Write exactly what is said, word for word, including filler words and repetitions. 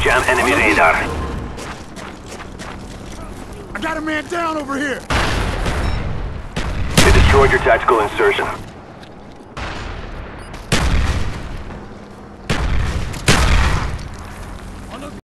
Jam enemy radar. I got a man down over here. They destroyed your tactical insertion.